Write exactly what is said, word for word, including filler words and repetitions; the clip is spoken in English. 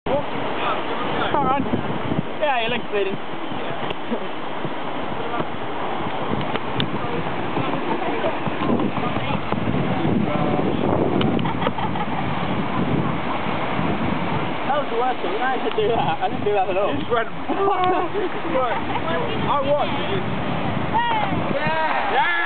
Come on. Yeah, your leg's bleeding. That was the worst thing. I had to do that. I didn't do that at all. You just went. What? I watched. Yeah. Yeah.